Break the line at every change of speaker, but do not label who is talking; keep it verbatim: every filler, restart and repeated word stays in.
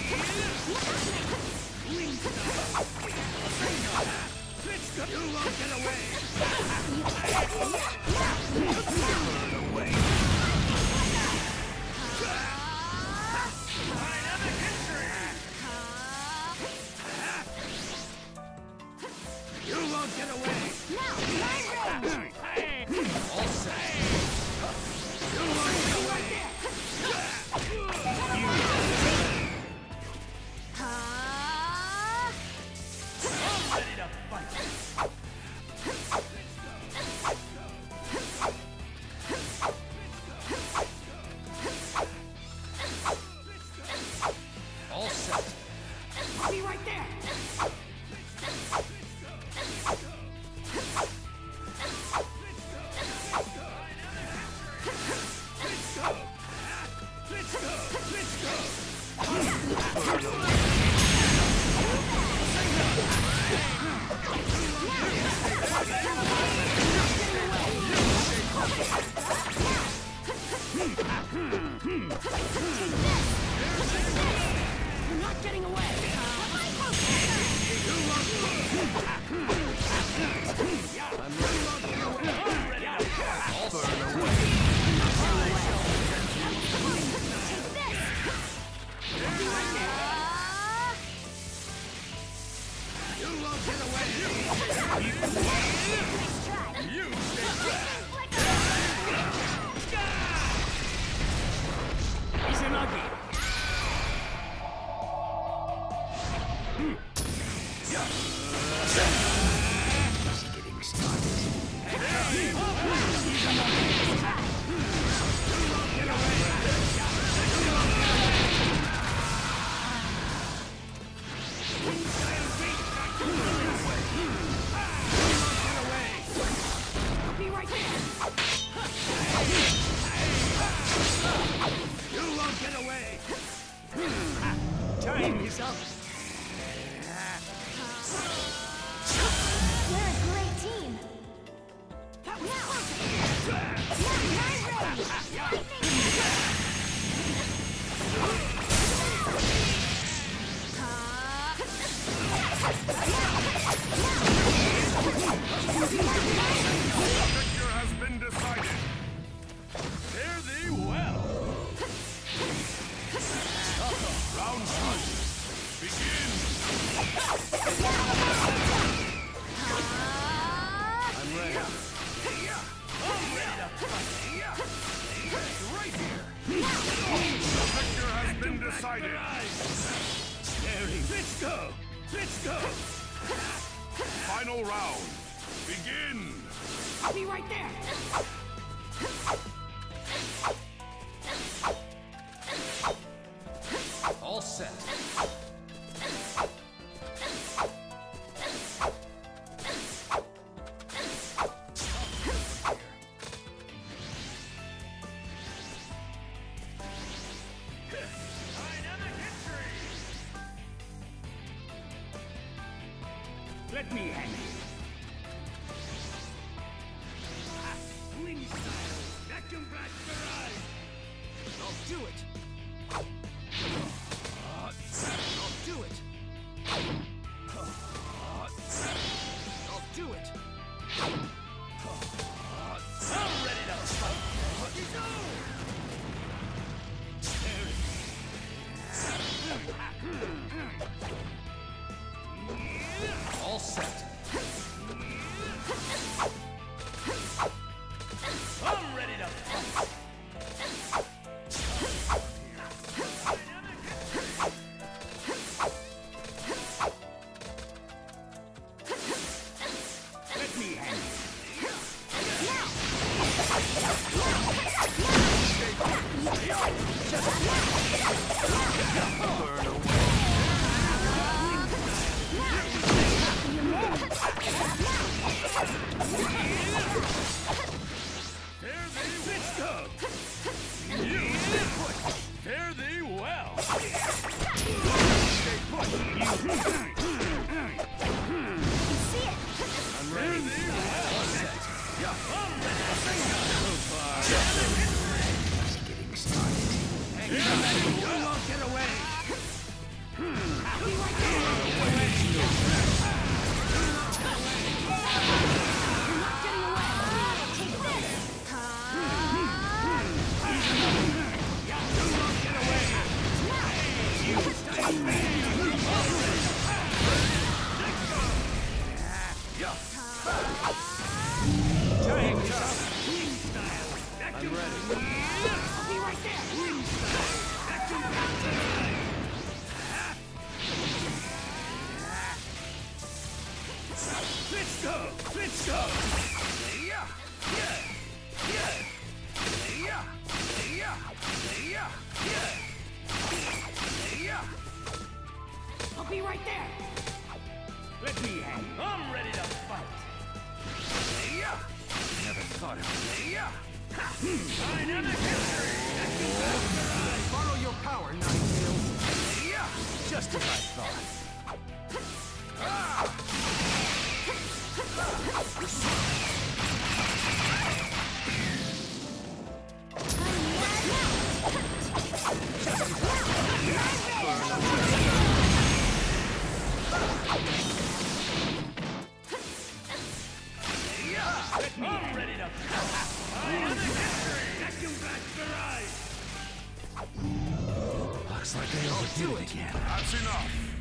You won't get away! You won't get away!
Now, my range!
All set! You won't get away! I'm ready to fight! All set!
I'll be right there! You're not getting away!
Time is up!
We're a great team! That was perfect! Now, my range!
The victor has been decided. Fare thee well. Round one. Begin.
I'm ready. I'm ready to fight! Right here!
The victor has been decided.
Harry, let's go! Let's go!
Final round. Begin.
I'll be right there!
All set. Let me hang you. Wing style, vacuum blast barrage. I'll do it. I'll do it. I'll do it. I'm ready to fight. All set. I'm ready to fight. Giant jump. I'm ready.
I'll be right there.
Let's go! Let's go! Yeah! Yeah! Yeah! Yeah! Yeah! Yeah! Yeah! Yeah!
I'll be right there.
Let me hang. I'm ready to fight. Yeah!
Never thought of
Yeah! Dynamic history!
Borrow your power, Ninetales.
Yeah!
Just as I thought.
I'm ready to dynamic history! Vacuum blast barrage!
Looks like they overdo it again.
That's enough!